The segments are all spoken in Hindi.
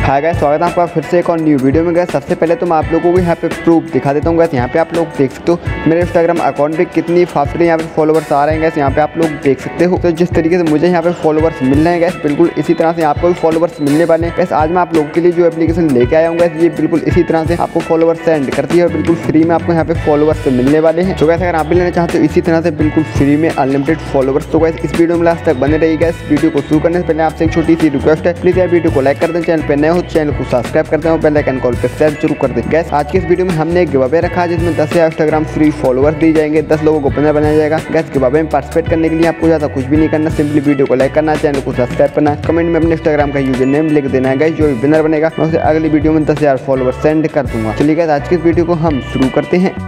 हाय गाइस, स्वागत है आपका फिर से एक और न्यू वीडियो में। गाइस सबसे पहले तो मैं आप लोगों को यहाँ पे प्रूफ दिखा देता हूँ। गाइस यहाँ पे आप लोग देख सकते हो मेरे इंस्टाग्राम अकाउंट पे कितनी फास्ट यहाँ पे फॉलोवर्स आ रहे हैं। गाइस यहाँ पे आप लोग देख सकते हो। तो जिस तरीके से मुझे यहाँ पे फॉलोवर्स मिल रहे हैं गाइस, बिल्कुल इसी तरह से आपको भी फॉलोवर्स मिलने वाले हैं। गाइस आज मैं आप लोगों के लिए जो एप्लीकेशन लेके आया हूँ गाइस, ये बिल्कुल इसी तरह से आपको फॉलोवर्स सेंड करती है और बिल्कुल फ्री में आपको यहाँ पे फॉलोवर्स मिलने वाले हैं। तो गाइस अगर आप भी लेना चाहते हो इसी तरह से बिल्कुल फ्री में अनलिमिटेड फॉलोवर्स, तो गाइस इस वीडियो में लास्ट तक बने रहिएगा। इस वीडियो को शुरू करने से पहले आपसे एक छोटी सी रिक्वेस्ट है, प्लीज यार वीडियो को लाइक कर दें, चैनल पे नए हो चैनल को सब्सक्राइब करते हैं, बेल आइकन कॉल पे शेयर जरूर कर दें। गैस आज की इस वीडियो में हमने एक गिव अवे रखा है जिसमें 10,000 इंस्टाग्राम फ्री फॉलोवर्स दी जाएंगे। 10 लोगों को विनर बनाया जाएगा। गैस गिव अवे में पार्टिसिपेट करने के लिए आपको ज़्यादा कुछ भी नहीं करना, सिंपली वीडियो को लाइक करना है, चैनल को सब्सक्राइब करना है, कमेंट में अपने इंस्टाग्राम का यूजर नेम लिख देना है। गैस जो भी विनर बनेगा मैं उसे अगली वीडियो में 10,000 फॉलोवर्स सेंड कर दूंगा। चलिए गैस आज की इस वीडियो को हम शुरू करते हैं।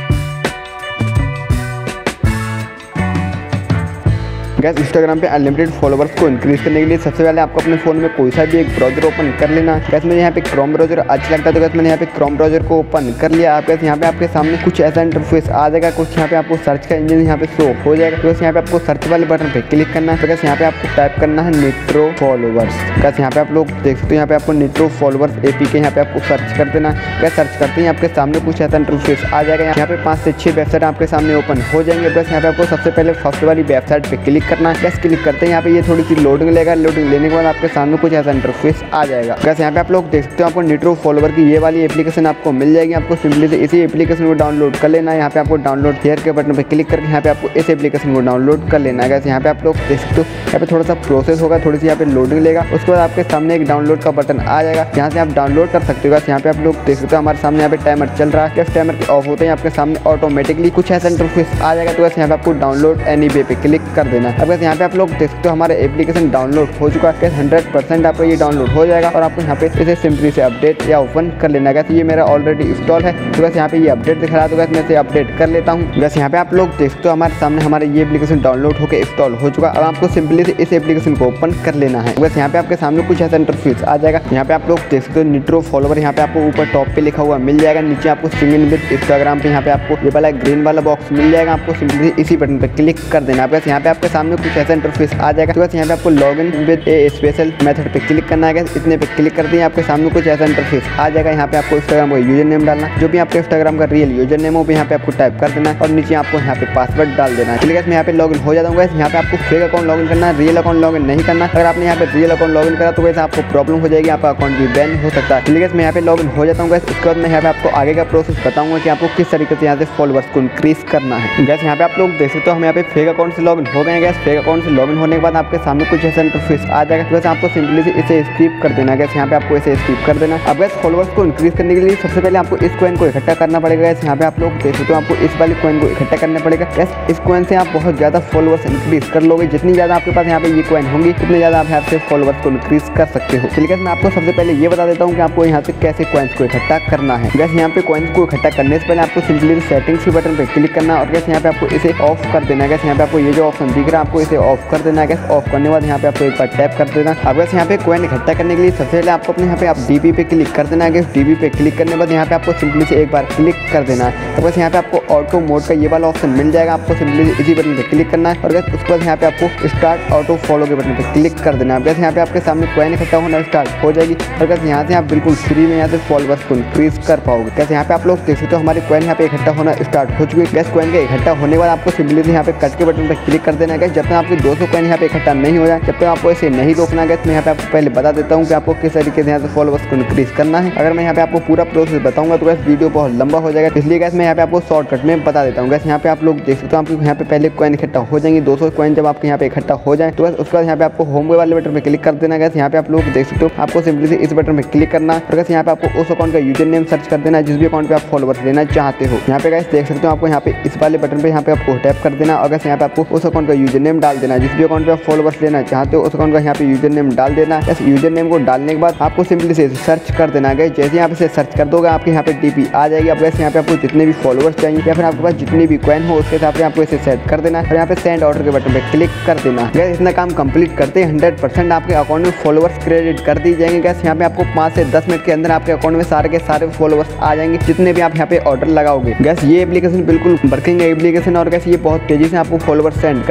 गैस इंस्टाग्राम पे अनलिमिटेड फॉलोवर्स को इंक्रीज करने के लिए सबसे पहले आपको अपने फोन में कोई सा भी एक ब्राउजर ओपन कर लेना। गैस मैंने यहाँ पे क्रोम ब्राउजर अच्छा लगता है तो गैस मैंने यहाँ पे क्रोम ब्राउजर को ओपन कर लिया। आप गैस यहाँ पे आपके सामने कुछ ऐसा इंटरफेस आ जाएगा, कुछ यहाँ पे आपको सर्च का इंजन यहाँ पे शो हो जाएगा। तो गैस यहाँ पे आपको सर्च वाले बटन पे क्लिक करना है। तो गैस यहाँ पे आपको टाइप करना है निट्रो फॉलोवर्स। गैस यहाँ पे आप लोग देख सकते हो, यहाँ पे आपको निट्रो फॉलोवर्स APK यहाँ पे आपको सर्च कर देना। गैस सर्च करते ही आपके सामने कुछ ऐसा इंटरफेस आ जाएगा। यहाँ पे 5 से 6 वेबसाइट आपके सामने ओपन हो जाएंगे। बस यहाँ पे आपको सबसे पहले फर्स्ट वाली वेबसाइट पे क्लिक करना है। गैस क्लिक करते हैं यहाँ पे ये थोड़ी सी लोडिंग लेगा। लोडिंग लेने के बाद आपके सामने कुछ ऐसा इंटरफेस आ जाएगा। गैस यहाँ पे आप लोग देख सकते हो आपको निट्रो फॉलोवर की ये वाली एप्लीकेशन आपको मिल जाएगी। आपको सिंपली से इसी एप्लीकेशन को डाउनलोड कर लेना है। यहाँ पे आपको डाउनलोड शेयर के बटन पे क्लिक करके यहाँ पे आपको इस एप्लीकेशन को डाउनलोड कर लेना है। गैस यहाँ पे आप लोग देख सकते हो यहाँ पे थोड़ा सा प्रोसेस होगा, थोड़ी सी यहाँ पे लोडिंग लेगा। उसके बाद आपके सामने एक डाउनलोड का बटन आ जाएगा, यहाँ से आप डाउनलोड कर सकते हो। गैस यहाँ पे आप लोग देख सकते हो हमारे सामने यहाँ पे टाइमर चल रहा है। गैस टाइमर के ऑफ होते हैं आपके सामने ऑटोमेटिकली कुछ ऐसा इंटरफेस आ जाएगा। तो गैस यहाँ पे आपको डाउनलोड एनीवे पे क्लिक कर देना है। अब गैस यहाँ पे आप लोग देख सकते हो हमारे एप्लीकेशन डाउनलोड हो चुका है। 100% आपको ये डाउनलोड हो जाएगा और आपको यहाँ पे इसे सिंपली से अपडेट या ओपन कर लेना है। ये मेरा ऑलरेडी इंस्टॉल है तो बस यहाँ पे ये अपडेट दिख रहा है, तो बस मैं इसे अपडेट कर लेता हूँ। बस यहाँ पे आप लोग देख सकते हो हमारे सामने हमारे ये एप्लीकेशन डाउनलोड होकर इंस्टॉल हो चुका। अब आपको सिंपली से इस एप्लीकेशन को ओपन कर लेना है। बस यहाँ पे आपके सामने कुछ ऐसा इंटरफेस आ जाएगा। यहाँ पे आप लोग देख सकते हो निट्रो फॉलोवर यहाँ पे आपको ऊपर टॉप पे लिखा हुआ मिल जाएगा। नीचे आपको सिंग इन विद इंस्टाग्राम पे यहाँ पे आपको ये वाला ग्रीन वाला बॉक्स मिल जाएगा। आपको सिंपली इसी बटन पे क्लिक कर देना। बस यहाँ पे आपके सामने कुछ ऐसा इंटरफेस आ जाएगा। तो बस यहाँ पे आपको log in with a special method पे क्लिक करना है। इतने पे क्लिक कर दिए आपके सामने कुछ ऐसा इंटरफेस आ जाएगा। यहाँ पे आपको इंस्टाग्राम का यूजर नेम डालना, जो भी आपके इंस्टाग्राम का रियल यूजर नेम हो यहाँ पे आपको टाइप कर देना है और नीचे आपको यहाँ पे पासवर्ड डाल देना है। चलिए मैं यहाँ पे लॉगिन हो जाता हूँ। यहाँ पे आपको फेक अकाउंट लॉगिन करना है, रियल अकाउंट लॉगिन नहीं करना। अगर आपने यहाँ पे रियल अकाउंट लॉगिन करा तो वैसे आपको प्रॉब्लम हो जाएगी, आपका अकाउंट भी बैन हो सकता है। चलिए मैं यहाँ पे लॉगिन हो जाता हूँ। उसके बाद मैं यहाँ पे आपको आगे का प्रोसेस बताऊंगा कि आपको किस तरीके से यहाँ से फॉलोवर्स को इंक्रीज करना है। गैस यहाँ पे आप लोग देख सकते हो हम यहाँ पे फेक अकाउंट से लॉगिन हो गए। गैस फेक अकाउंट से लॉगिन होने के बाद आपके सामने कुछ ऐसा इंटरफेस आ जाएगा। वैसे आपको सिंपली से इसे स्किप कर देना। गैस यहाँ पे आपको इसे स्किप कर देना। अब गैस फॉलोवर्स को इंक्रीज करने के लिए सबसे पहले आपको इस कॉइन को इकट्ठा करना पड़ेगा। गैस यहाँ पे आप लोग देख सकते हो आपको इस वाली कॉइन को इकट्ठा करना पड़ेगा। गैस इस कॉइन से आप बहुत ज़्यादा फॉलोवर्स इंक्रीज कर लोगे। जितनी ज़्यादा आपके पास यहाँ पे ये कॉइन होंगी उतनी ज़्यादा आप यहाँ से फॉलोवर्स को इंक्रीज कर सकते हो। चलिए मैं आपको सबसे पहले ये बता देता हूँ कि आपको यहाँ से कैसे कॉइन्स को इकट्ठा करना है। गैस यहाँ पे कॉइन्स को इकट्ठा करने से पहले आपको सिंपली सेटिंग्स के बटन पे क्लिक करना और गैस यहाँ पे आपको इसे ऑफ कर देना है। गैस यहाँ पे आपको ये जो ऑप्शन दिख रहा है आपको इसे ऑफ कर देना है। गैस ऑफ करने के बाद यहाँ पे आपको एक बार टैप कर देना। अब गैस यहाँ पे कॉइन इकट्ठा करने के लिए सबसे पहले आपको अपने यहाँ पे आप DP पे क्लिक कर देना है। गैस DP पे क्लिक करने के बाद यहाँ पे आपको सिंपली से एक बार क्लिक कर देना है। तो बस यहाँ पे आपको ऑटो मोड का ये वाला ऑप्शन मिल जाएगा। आपको सिंपली इसी बटन पे क्लिक करना है और गैस उसके बाद यहाँ पे आपको स्टार्ट ऑटो फॉलो के बटन पे क्लिक कर देना है। गैस यहाँ पे आपके सामने कॉइन इकट्ठा होना स्टार्ट हो जाएगी और गैस यहाँ से आप बिल्कुल फ्री में यहाँ से फॉलोवर्स को इंक्रीज कर पाओगे। गैस यहाँ पे आप लोग देख सकते हो हमारी कॉइन यहाँ पे इकट्ठा होना स्टार्ट हो चुकी है। गैस कॉइन के इकट्ठा होने के बाद आपको सिंपली से यहाँ पे कट के बटन पे क्लिक कर देना है। जब तक आपके 200 कॉइन यहाँ पे इकट्ठा नहीं हो जाए जब तक आपको इसे नहीं रोकना है। मैं यहाँ पे आपको पहले बता देता हूँ कि आपको किस तरीके से यहाँ से फॉलोवर्स को इंक्रीज करना है। अगर मैं यहाँ पे आपको पूरा प्रोसेस बताऊंगा तो गैस वीडियो बहुत लंबा हो जाएगा, इसलिए गैस मैं यहाँ पे आपको शॉर्टकट में बता देता हूँ। गैस यहाँ पे आप लोग देख सकते हो आपको यहाँ पे पहले कॉइन इकट्ठा हो जाएंगे। 200 कॉइन जब आपके यहाँ पे इकट्ठा हो जाए तो बस उसके बाद यहाँ पे आपको होम वाले बटन पे क्लिक कर देना। गैस यहाँ पे आप लोग देख सकते हो आपको सिंपली से इस बटन पे क्लिक करना और गैस यहाँ पे आपको उस अकाउंट का यूजर नेम सर्च कर देना जिस भी अकाउंट पे आप फॉलोवर्स लेना चाहते हो। यहाँ पे गैस देख सकते हो आपको यहाँ पे इस वाले बटन पे यहाँ पे आपको टैप कर देना और गैस यहाँ पे आपको उस अकाउंट का यूजर नेम डाल देना जिस भी अकाउंट पे आप फॉलोवर्स लेना चाहते हो उस अकाउंट का यहाँ पे यूजर नेम डाल देना। इस यूजर नेम को डालने के बाद आपको सिंपली से सर्च कर देना। गैस जैसे यहाँ पे सर्च कर दोगे आपके यहाँ पे DP आ जाएगी। अब गैस यहाँ पे आपको जितने भी फॉलोवर्स चाहिए या फिर आपके पास जितनी भी कॉइन हो उसके हिसाब से आपको इसे सेट कर देना और यहाँ पे सेंड ऑर्डर के बटन पे क्लिक कर देना। गैस इतना काम कंप्लीट करते 100% आपके अकाउंट में फॉलोवर्स क्रेडिट कर दी जाएंगे। गैस यहाँ पे आपको 5 से 10 मिनट के अंदर आपके अकाउंट में सारे के सारे फॉलोवर्स आ जाएंगे जितने भी आप यहाँ पे ऑर्डर लगाओगे। गैस ये एप्लीकेशन बिल्कुल वर्किंग एप्लीकेशन और गैस ये बहुत तेजी से आपको फॉलोवर्स सेंड करती है। तो गैस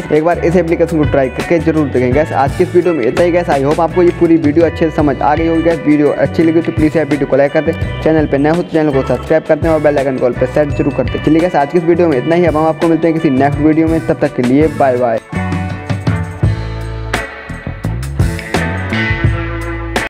एक बार इस एप्लीकेशन को ट्राई करके जरूर देखें गैस। आज की इस वीडियो में इतना ही गैस। आई होप आपको ये पूरी वीडियो अच्छे से समझ आ गई होगी गैस। वीडियो अच्छी लगी तो प्लीज़ यार वीडियो को लाइक कर दें, चैनल पर नए हो तो चैनल को सब्सक्राइब करते हैं और बेल आइकन कॉल पर सेट जरूर करते हैं। चलिए गैस आज की इस वीडियो में इतना ही। अब हम आपको मिलते हैं किसी नेक्स्ट वीडियो में, तब तक के लिए बाय बाय।